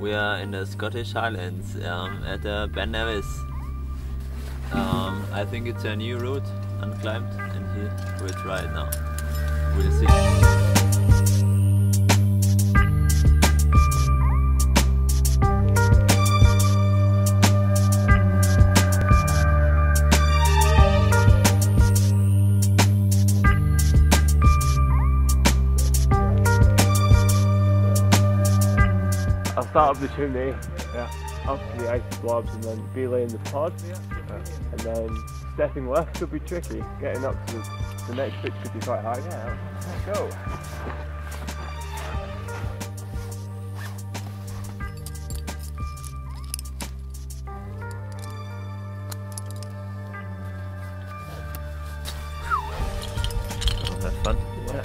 We are in the Scottish Highlands at the Ben Nevis. I think it's a new route, unclimbed, and here we'll try it now. We'll see. I'll start up the chimney, up to the icy blobs, and then belaying the pod, and then stepping left could be tricky. Getting up to the next pitch could be quite hard. Yeah, let's go. Oh, that's fun. Yeah.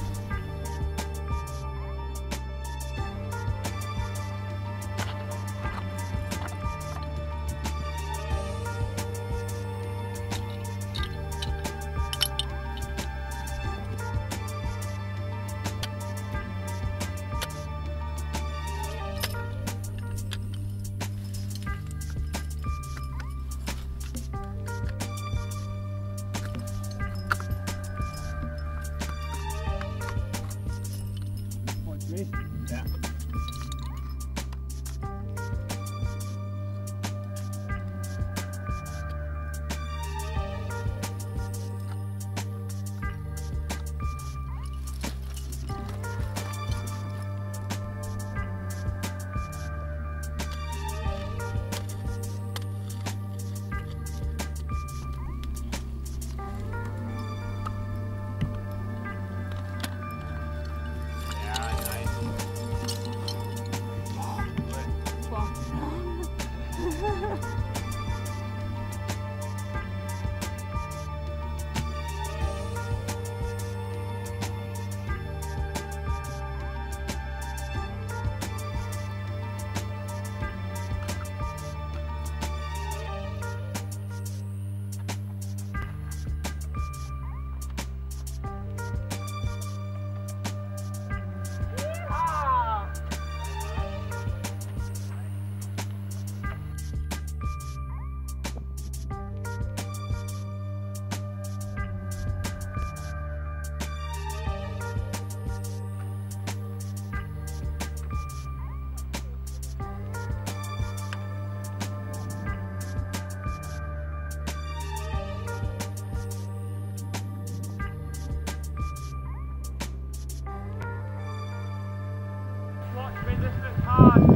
Yeah. Watch resistance hard.